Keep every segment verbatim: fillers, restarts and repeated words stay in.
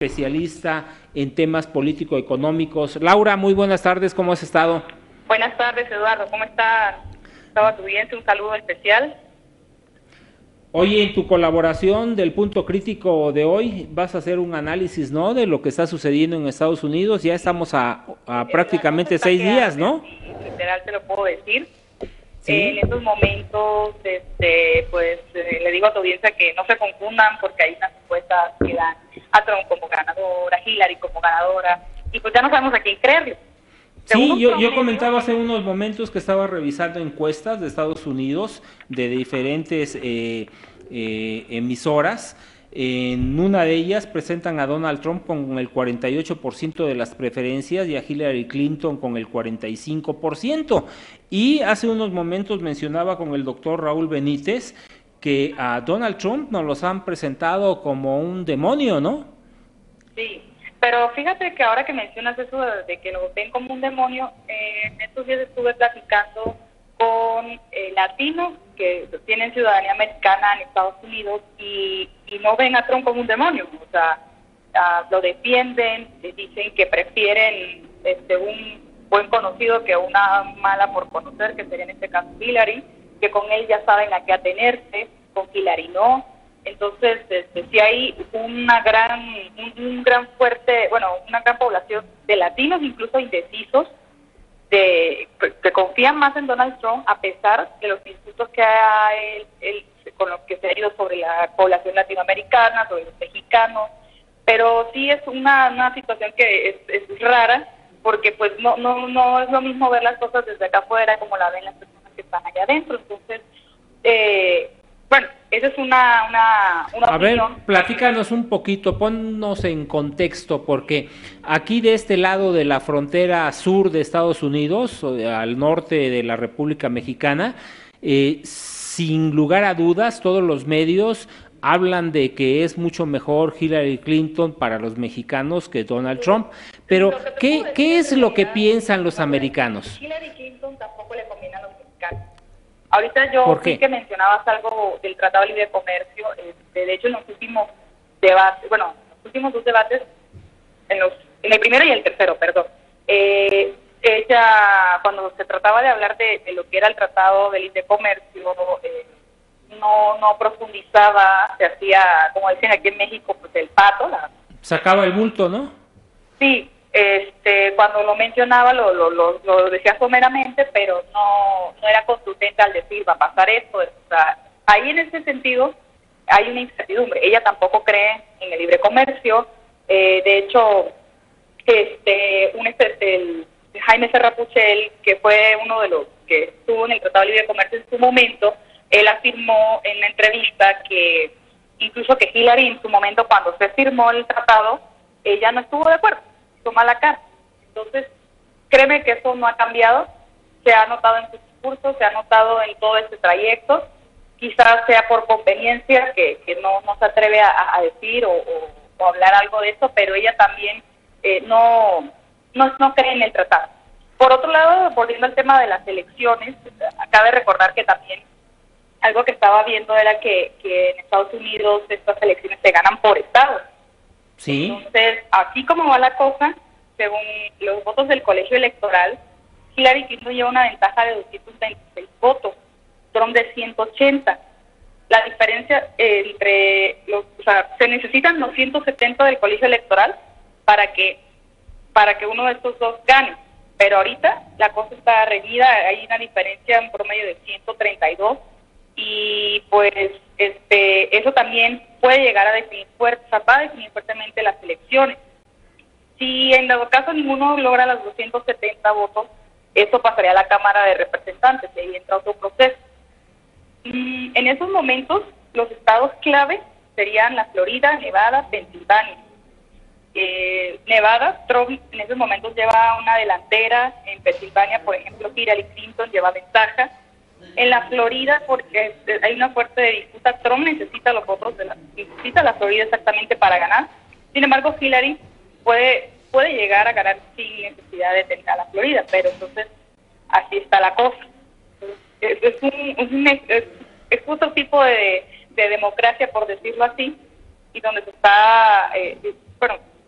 especialista en temas político-económicos. Laura, muy buenas tardes, ¿cómo has estado? Buenas tardes, Eduardo, ¿cómo está? ¿Estaba tu bien? Un saludo especial. Oye, en tu colaboración del Punto Crítico de hoy vas a hacer un análisis, ¿no?, de lo que está sucediendo en Estados Unidos. Ya estamos a, a prácticamente seis días, ¿no? Literal te lo puedo decir. ¿Sí? En estos momentos, este, pues eh, le digo a tu audiencia que no se confundan porque hay unas encuestas que dan a Trump como ganadora, Hillary como ganadora, y pues ya no sabemos a quién creerle. Sí, yo, yo comentaba hace unos momentos que estaba revisando encuestas de Estados Unidos de diferentes eh, eh, emisoras. En una de ellas presentan a Donald Trump con el cuarenta y ocho por ciento de las preferencias y a Hillary Clinton con el cuarenta y cinco por ciento. Y hace unos momentos mencionaba con el doctor Raúl Benítez que a Donald Trump nos los han presentado como un demonio, ¿no? Sí. Pero fíjate que ahora que mencionas eso de, de que lo ven como un demonio, eh, en estos días estuve platicando con eh, latinos que tienen ciudadanía americana en Estados Unidos y, y no ven a Trump como un demonio, o sea, uh, lo defienden, eh, dicen que prefieren este, un buen conocido que una mala por conocer, que sería en este caso Hillary, que con él ya saben a qué atenerse, con Hillary no. Entonces, este, sí hay una gran, un, un gran fuerte, bueno, una gran población de latinos, incluso indecisos, de que, que confían más en Donald Trump a pesar de los insultos que ha él, él, con los que se ha ido sobre la población latinoamericana, sobre los mexicanos, pero sí es una, una situación que es, es rara, porque pues no, no, no es lo mismo ver las cosas desde acá afuera como la ven las personas que están allá adentro. Entonces, eh, bueno, esa es una, una, una A opinión. ver, platícanos un poquito, ponnos en contexto, porque aquí de este lado de la frontera sur de Estados Unidos, al norte de la República Mexicana, eh, sin lugar a dudas, todos los medios hablan de que es mucho mejor Hillary Clinton para los mexicanos que Donald Trump, pero ¿qué, qué es lo que piensan los americanos? Hillary Clinton tampoco le conviene a los mexicanos. Ahorita yo vi que mencionabas algo del Tratado de Libre Comercio. Este, de hecho, en los últimos debates, bueno, los últimos dos debates, en, los, en el primero y el tercero, perdón, eh, ella, cuando se trataba de hablar de, de lo que era el Tratado de Libre Comercio, eh, no, no profundizaba, se hacía, como dicen aquí en México, pues el pato. La... Sacaba el bulto, ¿no? Sí. Este, cuando lo mencionaba lo, lo, lo, lo decía someramente, pero no, no era contundente al decir va a pasar esto. O sea, ahí en ese sentido hay una incertidumbre. Ella tampoco cree en el libre comercio. Eh, de hecho, este, un el, Jaime Serrapuchel, que fue uno de los que estuvo en el Tratado de Libre Comercio en su momento, él afirmó en una entrevista que incluso que Hillary en su momento, cuando se firmó el tratado, ella no estuvo de acuerdo, toma la cara. Entonces, créeme que eso no ha cambiado, se ha notado en sus discursos, se ha notado en todo este trayecto, quizás sea por conveniencia que, que no, no se atreve a, a decir o, o, o hablar algo de eso, pero ella también eh, no, no, no cree en el tratado. Por otro lado, volviendo al tema de las elecciones, cabe recordar que también algo que estaba viendo era que, que en Estados Unidos estas elecciones se ganan por estados. Sí. Entonces, así como va la cosa, según los votos del colegio electoral, Hillary Clinton lleva una ventaja de doscientos veintiséis votos, Trump de ciento ochenta. La diferencia eh, entre los, o sea, se necesitan doscientos setenta del colegio electoral para que para que uno de estos dos gane. Pero ahorita la cosa está reñida, hay una diferencia en promedio de ciento treinta y dos y pues este eso también puede llegar a definir fuerte, o sea, va a definir fuertemente las elecciones. Si en dado caso ninguno logra los doscientos setenta votos, eso pasaría a la Cámara de Representantes y ahí entra otro proceso. Y en esos momentos, los estados clave serían la Florida, Nevada, Pensilvania. Eh, Nevada, Trump en esos momentos lleva una delantera. En Pensilvania, por ejemplo, Hillary Clinton lleva ventaja. En la Florida, porque hay una fuerte disputa, Trump necesita los votos de la, necesita la Florida exactamente para ganar. Sin embargo, Hillary puede puede llegar a ganar sin necesidad de tener a la Florida, pero entonces así está la cosa. Es, es, un, es, un, es, es otro tipo de, de democracia, por decirlo así, y donde se está, eh, bueno,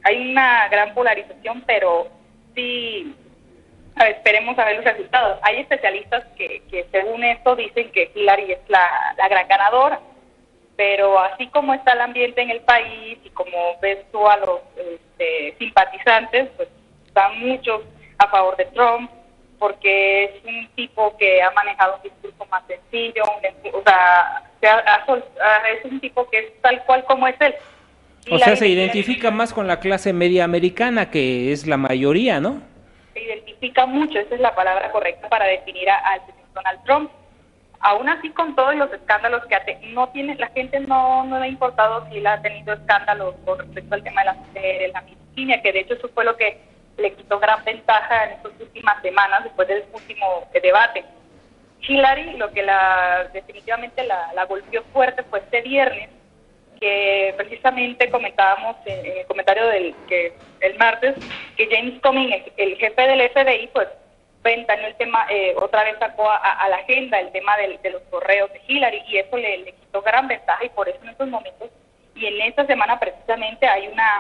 hay una gran polarización, pero sí, a ver, esperemos a ver los resultados. Hay especialistas que, que según esto dicen que Hillary es la, la gran ganadora, pero así como está el ambiente en el país y como ves tú a los este, simpatizantes, pues están muchos a favor de Trump, porque es un tipo que ha manejado un discurso más sencillo, un, o sea, se ha, ha, es un tipo que es tal cual como es él. Y o sea, se identifica más con la clase media americana, que es la mayoría, ¿no? Se identifica mucho, esa es la palabra correcta para definir al señor Donald Trump. Aún así, con todos los escándalos que ha tenido, no tiene, la gente no, no le ha importado si él ha tenido escándalos con respecto al tema de las mujeres, la misoginia, que de hecho eso fue lo que le quitó gran ventaja en estas últimas semanas después del último debate. Hillary, lo que la definitivamente la, la golpeó fuerte fue este viernes, que precisamente comentábamos en, en el comentario del que el martes, que James Comey, el, el jefe del F B I, pues ventaneó el tema, eh, otra vez sacó a, a la agenda el tema del, de los correos de Hillary, y eso le, le quitó gran ventaja, y por eso en estos momentos, y en esta semana precisamente hay una,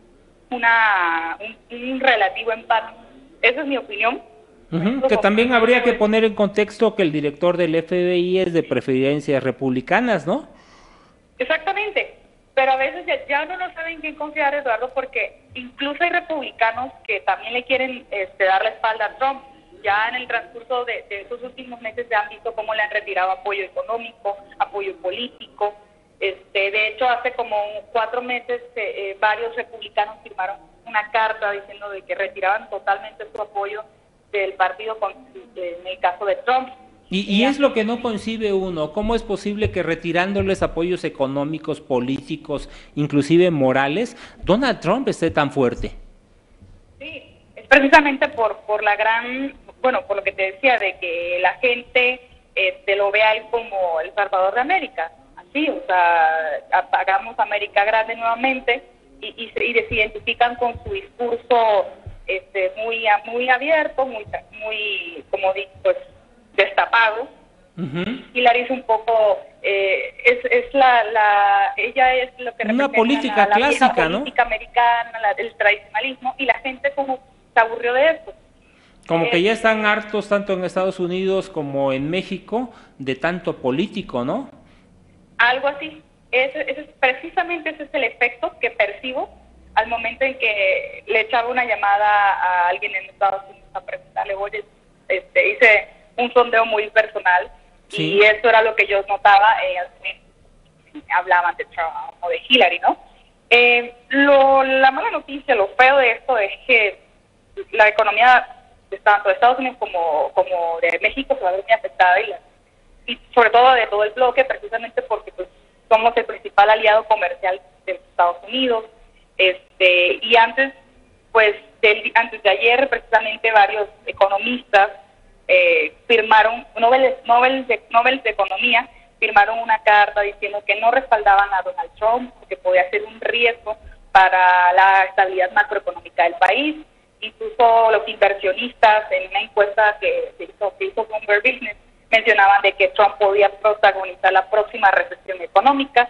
una un, un relativo empate. Esa es mi opinión. Uh-huh. Que también habría que poner en contexto que el director del F B I es de preferencias republicanas, ¿no? Exactamente, pero a veces ya, ya no, no saben quién confiar, Eduardo, porque incluso hay republicanos que también le quieren este, dar la espalda a Trump. Ya en el transcurso de, de estos últimos meses se han visto cómo le han retirado apoyo económico, apoyo político. Este, de hecho, hace como cuatro meses eh, eh, varios republicanos firmaron una carta diciendo de que retiraban totalmente su apoyo del partido con, en el caso de Trump. Y, y es lo que no concibe uno, ¿cómo es posible que retirándoles apoyos económicos, políticos, inclusive morales, Donald Trump esté tan fuerte? Sí, es precisamente por, por la gran, bueno, por lo que te decía, de que la gente este, lo ve a él como el Salvador de América, así, o sea, hagamos América grande nuevamente, y, y, se, y se identifican con su discurso este, muy, muy abierto, muy, muy, como digo, pues, destapado. Uh-huh. Hillary es un poco eh, es, es la, la ella es lo que una política la, la clásica, ¿no? política americana, la, el tradicionalismo, y la gente como se aburrió de eso. Como eh, que ya están hartos tanto en Estados Unidos como en México de tanto político, ¿no? Algo así. Ese, ese, precisamente ese es el efecto que percibo al momento en que le echaba una llamada a alguien en Estados Unidos a preguntarle, oye, este, hice un sondeo muy personal, sí, y eso era lo que yo notaba, eh, hablaban de Trump o de Hillary, ¿no? Eh, lo, la mala noticia, lo feo de esto es que la economía de tanto de Estados Unidos como, como de México se va a ver muy afectada, y, la, y sobre todo de todo el bloque, precisamente porque pues somos el principal aliado comercial de Estados Unidos, este y antes, pues, del, antes de ayer, precisamente varios economistas Eh, firmaron, Nobel, Nobel, de, Nobel de Economía, firmaron una carta diciendo que no respaldaban a Donald Trump porque podía ser un riesgo para la estabilidad macroeconómica del país. Incluso los inversionistas, en una encuesta que se hizo, que hizo Bloomberg Business, mencionaban de que Trump podía protagonizar la próxima recesión económica.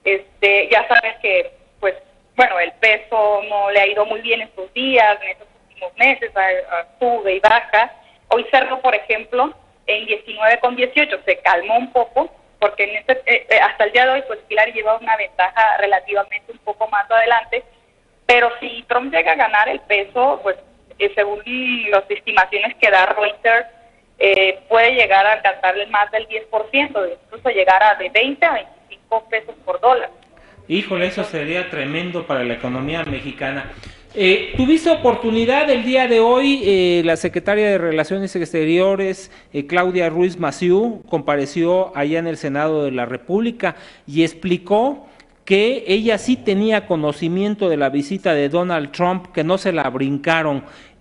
Este, ya sabes que, pues, bueno, el peso no le ha ido muy bien estos días, en estos últimos meses, a, a sube y baja. Hoy cerró, por ejemplo, en diecinueve con dieciocho, se calmó un poco, porque en este, eh, hasta el día de hoy, pues Hillary lleva una ventaja relativamente un poco más adelante, pero si Trump llega a ganar el peso, pues eh, según las estimaciones que da Reuters, eh, puede llegar a alcanzarle más del diez por ciento, incluso llegar a de veinte a veinticinco pesos por dólar. Híjole, eso sería tremendo para la economía mexicana. Eh, tuviste oportunidad el día de hoy, eh, la secretaria de Relaciones Exteriores, eh, Claudia Ruiz Massieu, compareció allá en el Senado de la República y explicó que ella sí tenía conocimiento de la visita de Donald Trump, que no se la brincaron,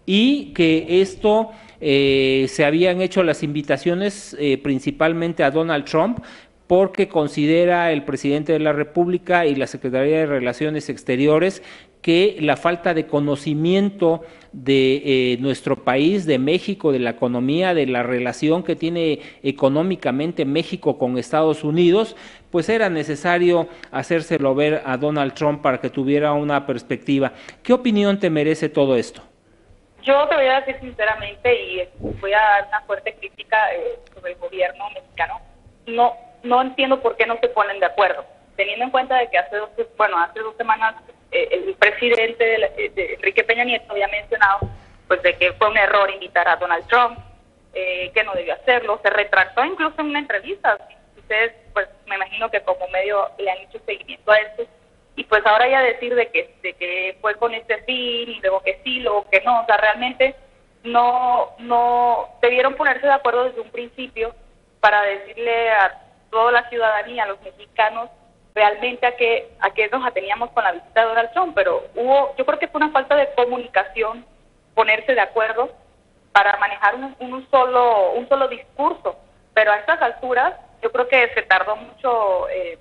y que esto eh, se habían hecho las invitaciones eh, principalmente a Donald Trump, porque considera el presidente de la República y la Secretaría de Relaciones Exteriores que la falta de conocimiento de eh, nuestro país, de México, de la economía, de la relación que tiene económicamente México con Estados Unidos, pues era necesario hacérselo ver a Donald Trump para que tuviera una perspectiva. ¿Qué opinión te merece todo esto? Yo te voy a decir sinceramente, y voy a dar una fuerte crítica eh, sobre el gobierno mexicano. No, no entiendo por qué no se ponen de acuerdo, teniendo en cuenta de que hace dos, bueno, hace dos semanas eh, el presidente de, la, de Enrique Peña Nieto había mencionado, pues, de que fue un error invitar a Donald Trump, eh, que no debió hacerlo, se retractó incluso en una entrevista. Ustedes, pues, me imagino que como medio le han hecho seguimiento a esto. Y pues ahora ya decir de que, de que fue con este fin, y luego que sí, luego que no, o sea, realmente no, no debieron ponerse de acuerdo desde un principio para decirle a toda la ciudadanía, a los mexicanos, realmente a qué, a qué nos ateníamos con la visita de Donald Trump. Pero hubo, yo creo que fue una falta de comunicación ponerse de acuerdo para manejar un, un solo, un solo discurso. Pero a estas alturas, yo creo que se tardó mucho eh,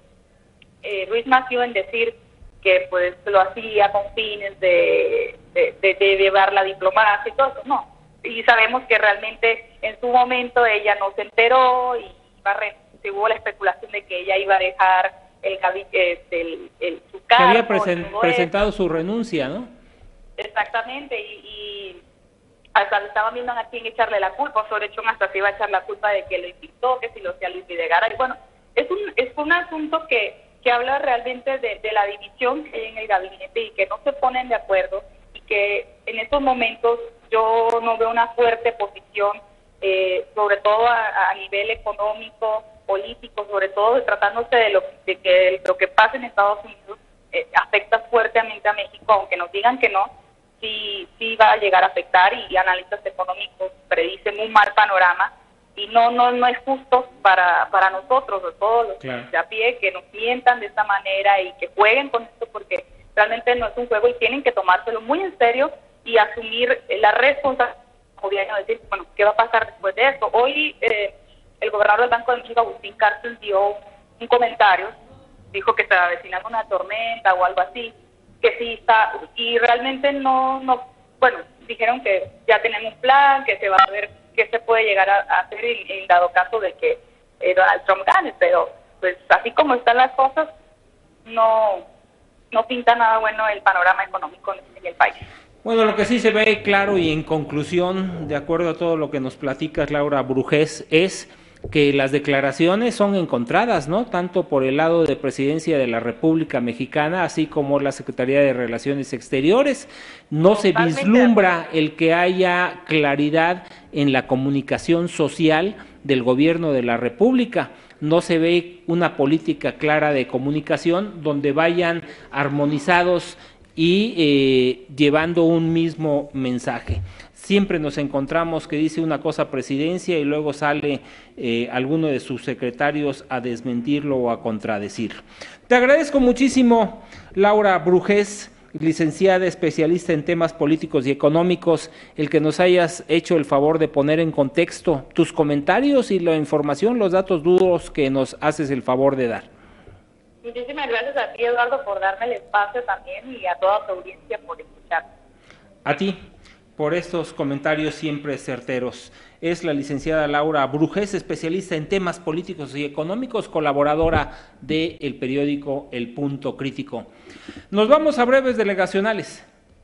eh, Luis Massieu en decir que pues lo hacía con fines de, de, de, de llevar la diplomacia y todo eso, no. Y sabemos que realmente en su momento ella no se enteró y iba a re, se hubo la especulación de que ella iba a dejar el, el, el, el su cargo. Que había presen, presentado eso. Su renuncia, ¿no? Exactamente, y, y hasta le estaban viendo a quién echarle la culpa, sobre hecho hasta se iba a echar la culpa de que lo invitó, que si lo hacía Luis Videgaray. Y bueno, es un, es un asunto que que habla realmente de, de la división que hay en el gabinete y que no se ponen de acuerdo, y que en estos momentos yo no veo una fuerte posición, eh, sobre todo a, a nivel económico, político, sobre todo tratándose de lo, de que lo que pasa en Estados Unidos eh, afecta fuertemente a México, aunque nos digan que no, sí, sí va a llegar a afectar, y, y analistas económicos predicen un mal panorama. Y no no no es justo para para nosotros, de todos los claro. de a pie, que nos mientan de esta manera y que jueguen con esto, porque realmente no es un juego y tienen que tomárselo muy en serio y asumir la responsabilidad del gobierno, decir, bueno, ¿qué va a pasar después de esto? Hoy eh, el gobernador del Banco de México, Agustín Cárcel, dio un comentario, dijo que se avecinaba una tormenta o algo así, que sí está, y realmente no, no bueno, dijeron que ya tienen un plan, que se va a ver qué se puede llegar a, a hacer en, en dado caso de que eh, Donald Trump gane, pero pues así como están las cosas, no, no pinta nada bueno el panorama económico en, en el país. Bueno, lo que sí se ve claro y en conclusión, de acuerdo a todo lo que nos platicas, Laura Brugés, es que las declaraciones son encontradas, ¿no? Tanto por el lado de Presidencia de la República Mexicana, así como la Secretaría de Relaciones Exteriores. No Totalmente. Se vislumbra el que haya claridad en la comunicación social del gobierno de la República. No se ve una política clara de comunicación donde vayan armonizados y eh, llevando un mismo mensaje. Siempre nos encontramos que dice una cosa Presidencia y luego sale eh, alguno de sus secretarios a desmentirlo o a contradecirlo. Te agradezco muchísimo, Laura Brugés, licenciada especialista en temas políticos y económicos, el que nos hayas hecho el favor de poner en contexto tus comentarios y la información, los datos duros que nos haces el favor de dar. Muchísimas gracias a ti, Eduardo, por darme el espacio también, y a toda tu audiencia por escuchar. A ti, por estos comentarios siempre certeros. Es la licenciada Laura Brugés, especialista en temas políticos y económicos, colaboradora del periódico El Punto Crítico. Nos vamos a breves delegacionales.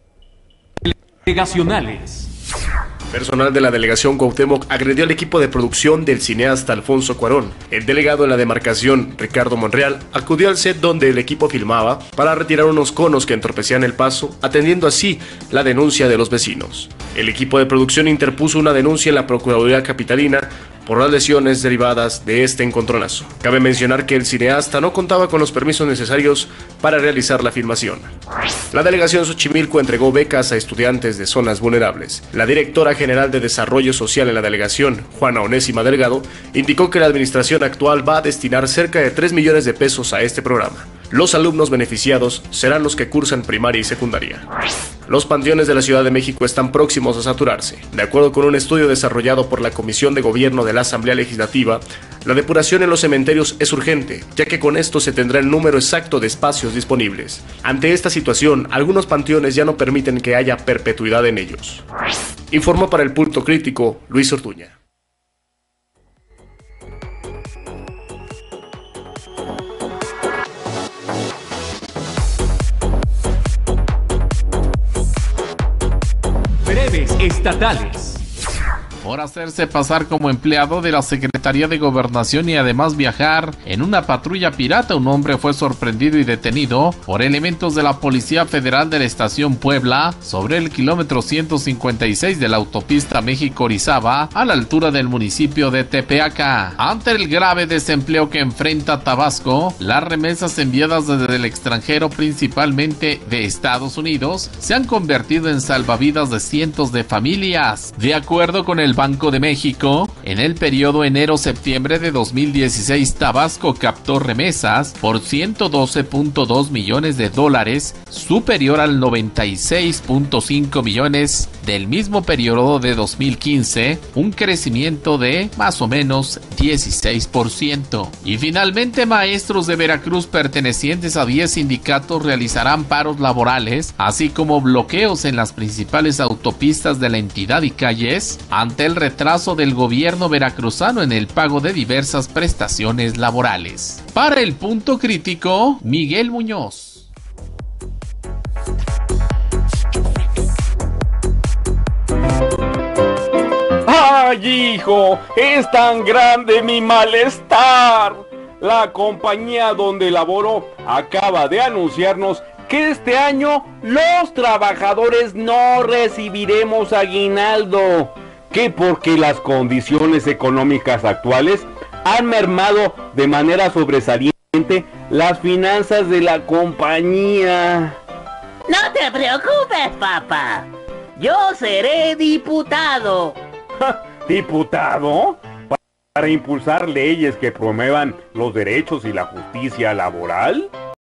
Delegacionales. Personal de la delegación Cuauhtémoc agredió al equipo de producción del cineasta Alfonso Cuarón. El delegado en la demarcación, Ricardo Monreal, acudió al set donde el equipo filmaba para retirar unos conos que entorpecían el paso, atendiendo así la denuncia de los vecinos. El equipo de producción interpuso una denuncia en la Procuraduría Capitalina por las lesiones derivadas de este encontronazo. Cabe mencionar que el cineasta no contaba con los permisos necesarios para realizar la filmación. La delegación Xochimilco entregó becas a estudiantes de zonas vulnerables. La directora general de Desarrollo Social en la delegación, Juana Onésima Delgado, indicó que la administración actual va a destinar cerca de tres millones de pesos a este programa. Los alumnos beneficiados serán los que cursan primaria y secundaria. Los panteones de la Ciudad de México están próximos a saturarse. De acuerdo con un estudio desarrollado por la Comisión de Gobierno de la Asamblea Legislativa, la depuración en los cementerios es urgente, ya que con esto se tendrá el número exacto de espacios disponibles. Ante esta situación, algunos panteones ya no permiten que haya perpetuidad en ellos. Informó para el Punto Crítico Luis Ortuña. estatales. Por hacerse pasar como empleado de la Secretaría de Gobernación y además viajar en una patrulla pirata, un hombre fue sorprendido y detenido por elementos de la Policía Federal de la Estación Puebla sobre el kilómetro ciento cincuenta y seis de la autopista México-Orizaba a la altura del municipio de Tepeaca. Ante el grave desempleo que enfrenta Tabasco, las remesas enviadas desde el extranjero, principalmente de Estados Unidos, se han convertido en salvavidas de cientos de familias. De acuerdo con el Banco de México, en el periodo enero-septiembre de dos mil dieciséis, Tabasco captó remesas por ciento doce punto dos millones de dólares, superior al noventa y seis punto cinco millones del mismo periodo de dos mil quince, un crecimiento de más o menos dieciséis por ciento. Y finalmente, maestros de Veracruz pertenecientes a diez sindicatos realizarán paros laborales, así como bloqueos en las principales autopistas de la entidad y calles, ante el retraso del gobierno veracruzano en el pago de diversas prestaciones laborales. Para el Punto Crítico, Miguel Muñoz. ¡Ay, hijo! ¡Es tan grande mi malestar! La compañía donde laboro acaba de anunciarnos que este año los trabajadores no recibiremos aguinaldo, que porque las condiciones económicas actuales han mermado de manera sobresaliente las finanzas de la compañía. No te preocupes, papá. Yo seré diputado. ¿Diputado? ¿Para impulsar leyes que promuevan los derechos y la justicia laboral?